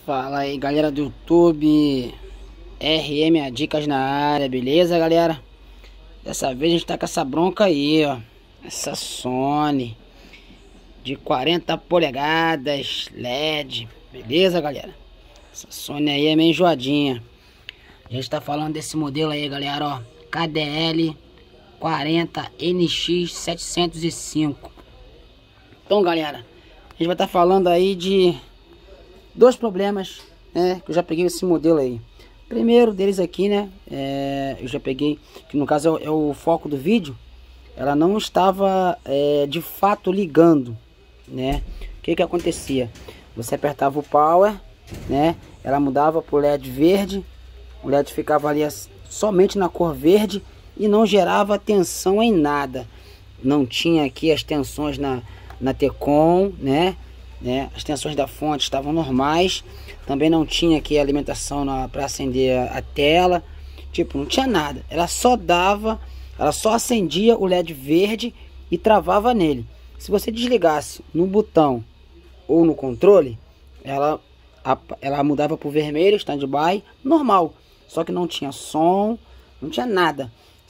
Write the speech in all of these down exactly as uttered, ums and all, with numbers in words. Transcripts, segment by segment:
Fala aí, galera do YouTube, R M Dicas na área, beleza, galera? Dessa vez a gente tá com essa bronca aí, ó, essa Sony de quarenta polegadas L E D, beleza, galera? Essa Sony aí é meio enjoadinha. A gente tá falando desse modelo aí, galera, ó, K D L quarenta N X setecentos e cinco. Então, galera, a gente vai estar tá falando aí de dois problemas, né, que eu já peguei esse modelo aí. Primeiro deles aqui, né, é, eu já peguei, que no caso é o, é o foco do vídeo, ela não estava é, de fato ligando, né. O que que acontecia? Você apertava o power, né, ela mudava para o L E D verde, o L E D ficava ali somente na cor verde e não gerava tensão em nada. Não tinha aqui as tensões na, na T-Com, né, né, as tensões da fonte estavam normais. Também não tinha aqui a alimentação para acender a, a tela. Tipo, não tinha nada. Ela só dava, ela só acendia o L E D verde e travava nele. Se você desligasse no botão ou no controle, ela, a, ela mudava para o vermelho, stand-by, normal. Só que não tinha som, não tinha nada.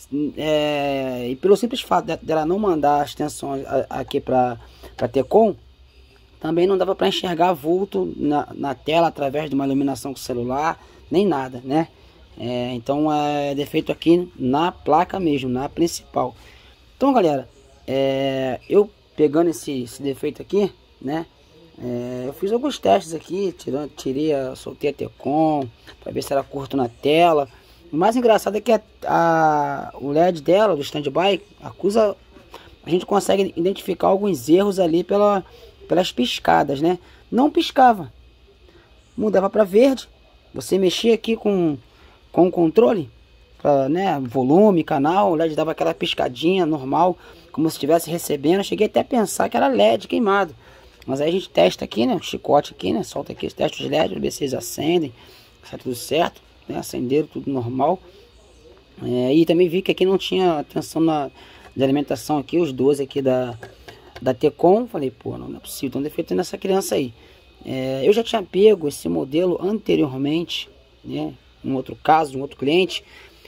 É, e pelo simples fato dela não mandar as tensões aqui para a T-Com, também não dava para enxergar vulto na, na tela através de uma iluminação com celular, nem nada, né? É, então é defeito aqui na placa mesmo, na principal. Então, galera, é, eu pegando esse, esse defeito aqui, né? É, eu fiz alguns testes aqui, tirando, tirei, soltei a T-Com para ver se era curto na tela. O mais engraçado é que a, a, o L E D dela, do standby, acusa, a gente consegue identificar alguns erros ali pela pelas piscadas, né? Não piscava, mudava para verde. Você mexia aqui com com o controle, pra, né, volume, canal, o L E D dava aquela piscadinha normal, como se estivesse recebendo. Eu cheguei até a pensar que era L E D queimado, mas aí a gente testa aqui, né, um chicote aqui, né, solta aqui, testa os L E Ds, ver se eles acendem, se tá tudo certo, né, acenderam tudo normal. É, e também vi que aqui não tinha tensão na de alimentação aqui, os doze aqui da da T-Com. Falei, pô, não é possível, tem um defeito nessa criança aí. É, eu já tinha pego esse modelo anteriormente, né, em outro caso, em outro cliente.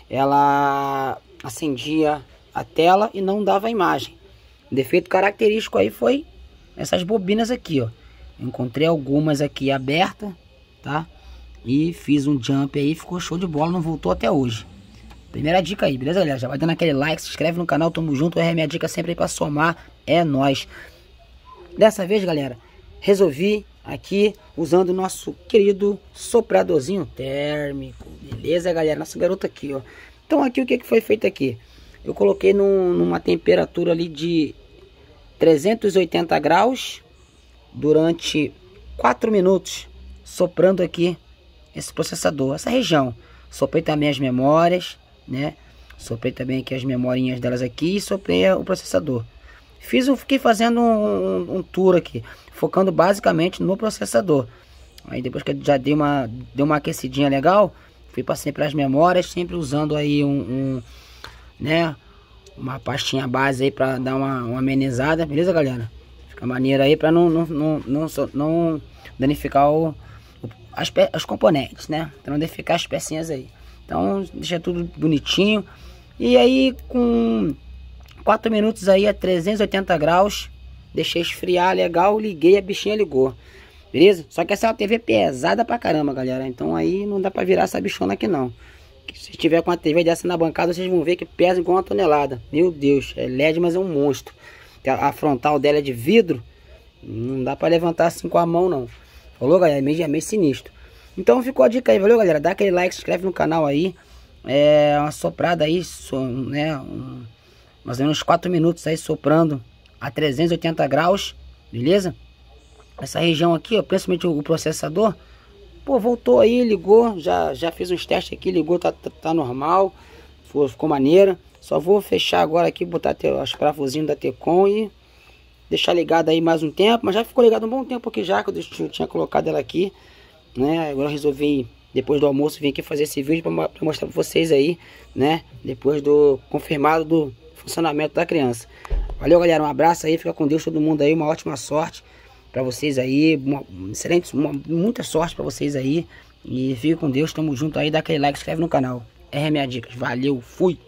Ela acendia a tela e não dava a imagem. O defeito característico aí foi essas bobinas aqui, ó. Encontrei algumas aqui abertas, tá? E fiz um jump aí, ficou show de bola, não voltou até hoje. Primeira dica aí, beleza, galera? Já vai dando aquele like, se inscreve no canal, tamo junto. É a minha dica sempre aí pra somar, é nóis. Dessa vez, galera, resolvi aqui usando o nosso querido sopradorzinho térmico, beleza, galera? Nossa garota aqui, ó. Então aqui o que que foi feito aqui? Eu coloquei num, numa temperatura ali de trezentos e oitenta graus durante quatro minutos, soprando aqui esse processador, essa região. Soprei também as memórias, né? Soprei também aqui as memorinhas delas aqui e soprei o processador. Fiz, eu fiquei fazendo um, um, um tour aqui, focando basicamente no processador. Aí depois que eu já dei uma, dei uma aquecidinha legal, fui passando para as memórias, sempre usando aí um, um, né, uma pastinha base aí para dar uma, uma amenizada, beleza, galera? Fica maneiro aí para não, não, não, não, não danificar o, as, as componentes, né? Para não danificar as pecinhas aí. Então deixa tudo bonitinho. E aí com quatro minutos aí a trezentos e oitenta graus, deixei esfriar legal, liguei, a bichinha ligou, beleza? Só que essa é uma T V pesada pra caramba, galera. Então aí não dá pra virar essa bichona aqui não. Se tiver com uma T V dessa na bancada, vocês vão ver que pesa igual uma tonelada. Meu Deus, é L E D, mas é um monstro. A frontal dela é de vidro, não dá pra levantar assim com a mão não. Falou, galera? É meio, é meio sinistro. Então ficou a dica aí, valeu, galera? Dá aquele like, se inscreve no canal aí. É uma soprada aí, so, né? Um, mais ou menos quatro minutos aí soprando a trezentos e oitenta graus, beleza? Essa região aqui, ó, principalmente o, o processador, pô, voltou aí, ligou. Já, já fiz uns testes aqui, ligou, tá, tá, tá normal. Ficou, ficou maneira. Só vou fechar agora aqui, botar os parafusinhos da T-Com e deixar ligado aí mais um tempo. Mas já ficou ligado um bom tempo aqui já, que eu tinha colocado ela aqui, né? Agora eu resolvi, depois do almoço, vir aqui fazer esse vídeo para mostrar para vocês aí, né? Depois do confirmado do funcionamento da criança. Valeu, galera, um abraço aí, fica com Deus todo mundo aí, uma ótima sorte pra vocês aí. Uma, excelente, uma, muita sorte pra vocês aí. E fique com Deus, tamo junto aí. Dá aquele like, se inscreve no canal. R M A Dicas. Valeu, fui!